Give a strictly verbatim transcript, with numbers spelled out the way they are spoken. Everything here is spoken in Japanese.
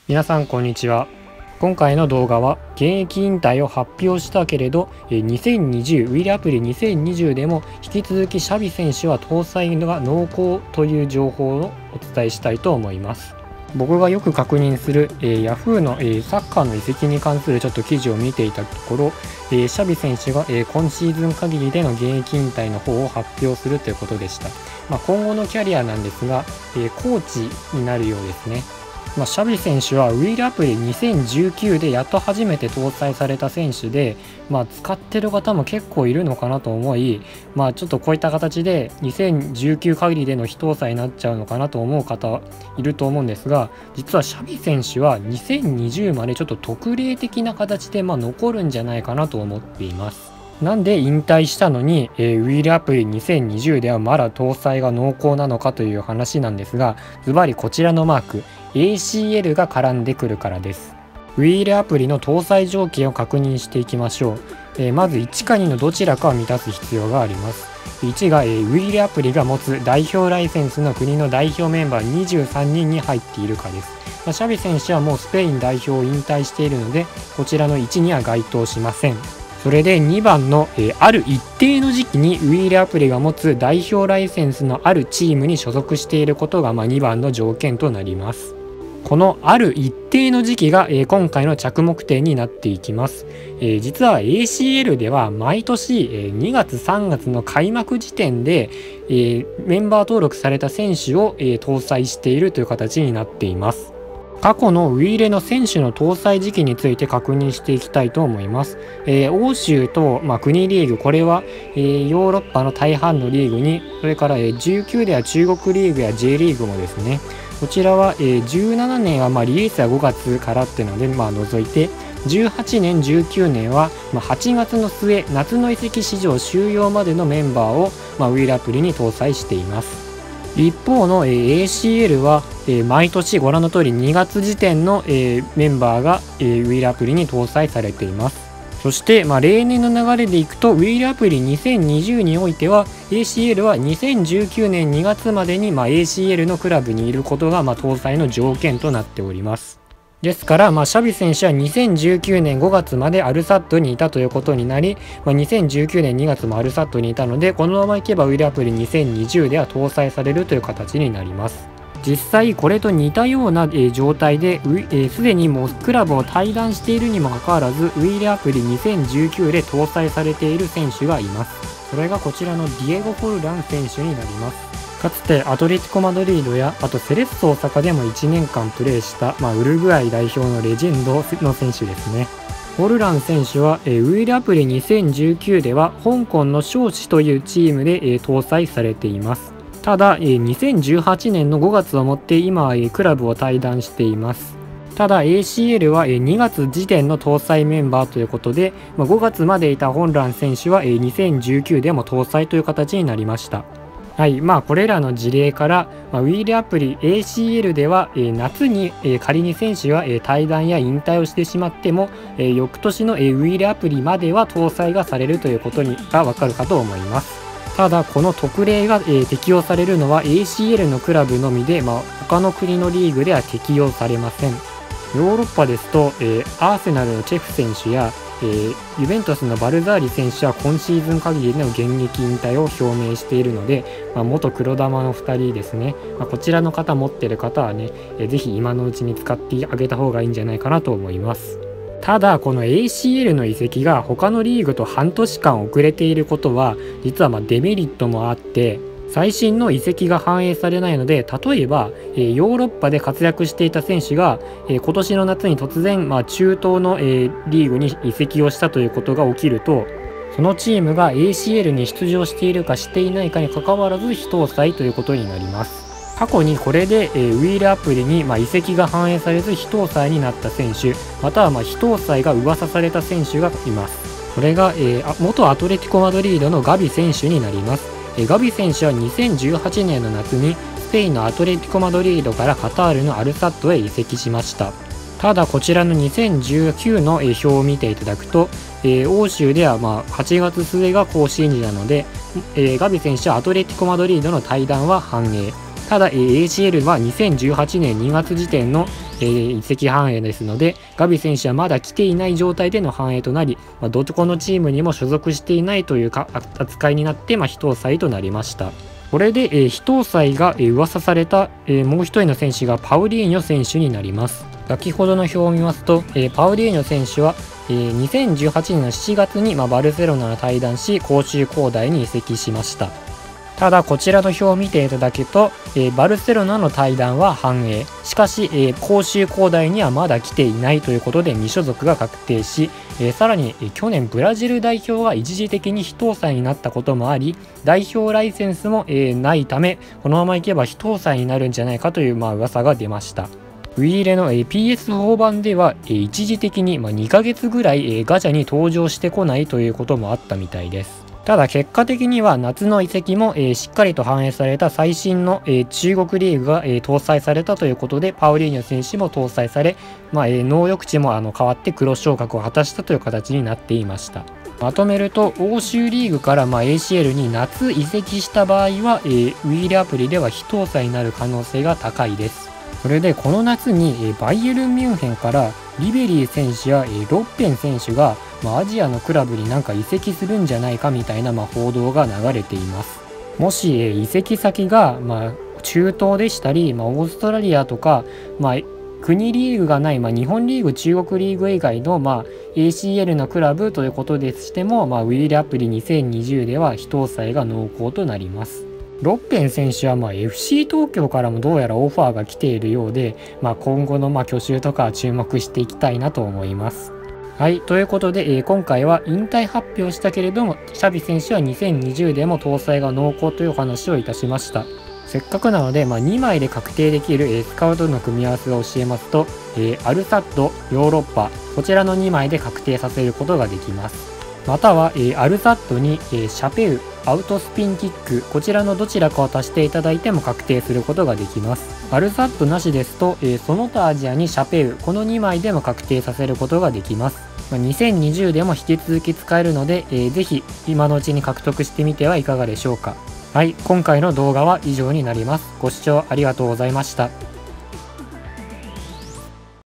皆さんこんにちは。今回の動画は現役引退を発表したけれどにせんにじゅうウィールアプリにせんにじゅうでも引き続きシャビ選手は搭載が濃厚という情報をお伝えしたいと思います。僕がよく確認する、えー、Yahoo の、えー、サッカーの移籍に関するちょっと記事を見ていたところ、えー、シャビ選手が、えー、今シーズン限りでの現役引退の方を発表するということでした。まあ、今後のキャリアなんですが、えー、コーチになるようですね。まあ、シャビ選手はウィールアプリにせんじゅうきゅうでやっと初めて搭載された選手で、まあ、使ってる方も結構いるのかなと思い、まあ、ちょっとこういった形でにせんじゅうきゅう限りでの非搭載になっちゃうのかなと思う方いると思うんですが、実はシャビ選手はにせんにじゅうまでちょっと特例的な形でまあ残るんじゃないかなと思っています。なんで引退したのに、えー、ウィールアプリにせんにじゅうではまだ搭載が濃厚なのかという話なんですが、ズバリこちらのマーク エーシーエル が絡んでくるからです。ウィールアプリの搭載条件を確認していきましょう。えー、まずいちかにのどちらかを満たす必要があります。いちが、えー、ウィールアプリが持つ代表ライセンスの国の代表メンバーにじゅうさんにんに入っているかです。まあ、シャビ選手はもうスペイン代表を引退しているので、こちらのいちには該当しません。それでにばんの、えー、ある一定の時期にウィールアプリが持つ代表ライセンスのあるチームに所属していることが、まあ、にばんの条件となります。このある一定の時期が、えー、今回の着目点になっていきます。えー、実は エーシーエル では毎年、えー、にがつさんがつの開幕時点で、えー、メンバー登録された選手を、えー、搭載しているという形になっています。過去のウィーレの選手の搭載時期について確認していきたいと思います。えー、欧州と、まあ、国リーグ、これは、えー、ヨーロッパの大半のリーグに、それから、えー、じゅうきゅうでは中国リーグや J リーグもですね、こちらは、えー、じゅうななねんは、まあ、リリースはごがつからっていうので、まあ、除いて、じゅうはちねん、じゅうきゅうねんは、まあ、はちがつの末、夏の移籍市場終了までのメンバーを、まあ、ウィールアプリに搭載しています。一方の エーシーエル は毎年ご覧の通りにがつ時点のメンバーがウィールアプリに搭載されています。そしてまあ例年の流れでいくとウィールアプリにせんにじゅうにおいては エーシーエル はにせんじゅうきゅうねんにがつまでにまあ エーシーエル のクラブにいることがまあ搭載の条件となっております。ですから、まあ、シャビ選手はにせんじゅうきゅうねんごがつまでアルサッドにいたということになり、まあ、にせんじゅうきゅうねんにがつもアルサッドにいたので、このままいけばウィールアプリにせんにじゅうでは搭載されるという形になります。実際これと似たような、えー、状態ですで、えー、にもうクラブを退団しているにもかかわらずウィールアプリにせんじゅうきゅうで搭載されている選手がいます。それがこちらのディエゴ・フォルラン選手になります。かつてアトレティコ・マドリードやあとセレッソ大阪でもいちねんかんプレーした、まあ、ウルグアイ代表のレジェンドの選手ですね。フォルラン選手は、えー、ウィールアプリにせんじゅうきゅうでは香港の尚志というチームで、えー、搭載されています。ただ、えー、にせんじゅうはちねんのごがつをもって今は、えー、クラブを退団しています。ただ エーシーエル はにがつ時点の搭載メンバーということで、ごがつまでいたフォルラン選手はにせんじゅうきゅうでも搭載という形になりました。はい、まあこれらの事例から、まあ、ウィールアプリ エーシーエル では、えー、夏に、えー、仮に選手が、えー、退団や引退をしてしまっても、えー、翌年の、えー、ウィールアプリまでは搭載がされるということにがわかるかと思います。ただこの特例が、えー、適用されるのは エーシーエル のクラブのみで、まあ、他の国のリーグでは適用されません。ヨーロッパですと、えー、アーセナルのチェフ選手やえー、ユベントスのバルザーリ選手は今シーズン限りでの現役引退を表明しているので、まあ、元黒玉のふたりですね、まあ、こちらの方持ってる方はね、えー、ぜひ今のうちに使ってあげた方がいいんじゃないかなと思います。ただこの エーシーエル の移籍が他のリーグと半年間遅れていることは実はまあデメリットもあって、最新の移籍が反映されないので、例えば、えー、ヨーロッパで活躍していた選手が、えー、今年の夏に突然、まあ、中東の、えー、リーグに移籍をしたということが起きると、そのチームが エーシーエル に出場しているかしていないかにかかわらず非搭載ということになります。過去にこれで、えー、ウィールアプリに、まあ、移籍が反映されず非搭載になった選手、または、まあ、非搭載が噂された選手がいます。これが、えー、元アトレティコ・マドリードのガビ選手になります。ガビ選手はにせんじゅうはちねんの夏にスペインのアトレティコ・マドリードからカタールのアルサッドへ移籍しました。ただこちらのにせんじゅうきゅうの表を見ていただくと、えー、欧州ではまあはちがつ末が更新時なので、えー、ガビ選手はアトレティコ・マドリードの退団は反映、 ただ、えー、エーシーエル はにせんじゅうはちねんにがつ時点の、えー、移籍反映ですので、ガビ選手はまだ来ていない状態での反映となり、まあ、どこのチームにも所属していないというか扱いになって、まあ、非搭載となりました。これで、えー、非搭載が、えー、噂された、えー、もう一人の選手がパウリーニョ選手になります。先ほどの表を見ますと、えー、パウリーニョ選手は、えー、にせんじゅうはちねんのしちがつに、まあ、バルセロナの退団し広州恒大に移籍しました。ただこちらの表を見ていただくと、えー、バルセロナの退団は反映、しかし、えー、広州恒大にはまだ来ていないということで未所属が確定し、えー、さらに、えー、去年ブラジル代表が一時的に非搭載になったこともあり、代表ライセンスも、えー、ないため、このままいけば非搭載になるんじゃないかという、まあ、噂が出ました。ウィーレの ピーエスフォー 版では、えー、一時的に、まあ、にかげつぐらい、えー、ガチャに登場してこないということもあったみたいです。ただ結果的には夏の移籍も、えー、しっかりと反映された最新の、えー、中国リーグが、えー、搭載されたということで、パウリーニョ選手も搭載され、まあえー、能力値もあの変わって黒昇格を果たしたという形になっていました。まとめると、欧州リーグから、まあ、エーシーエル に夏移籍した場合は、えー、ウィーレアプリでは非搭載になる可能性が高いです。それでこの夏に、えー、バイエルン・ミュンヘンからリベリー選手や、えー、ロッペン選手が、まあ、アジアのクラブになんか移籍するんじゃないかみたいな、まあ、報道が流れています。もし、えー、移籍先が、まあ、中東でしたり、まあ、オーストラリアとか、まあ、国リーグがない、まあ、日本リーグ、中国リーグ以外の、まあ、エーシーエル のクラブということでしても、まあ、ウィーレアプリにせんにじゅうでは非搭載が濃厚となります。ロッペン選手はまあ エフシー 東京からもどうやらオファーが来ているようで、まあ、今後のまあ去就とか注目していきたいなと思います。はい、ということで、えー、今回は引退発表したけれどもシャビ選手はにせんにじゅうでも搭載が濃厚というお話をいたしました。せっかくなので、まあ、にまいで確定できる、えー、スカウトの組み合わせを教えますと、えー、アルサッド、ヨーロッパ、こちらのにまいで確定させることができます。または、えー、アルサッドに、えー、シャペウ、アウトスピンキック、こちらのどちらかを足していただいても確定することができます。アルサッドなしですと、えー、その他アジアにシャペウ、このにまいでも確定させることができます。まあ、にせんにじゅうでも引き続き使えるので、えー、ぜひ今のうちに獲得してみてはいかがでしょうか。はい、今回の動画は以上になります。ご視聴ありがとうございました。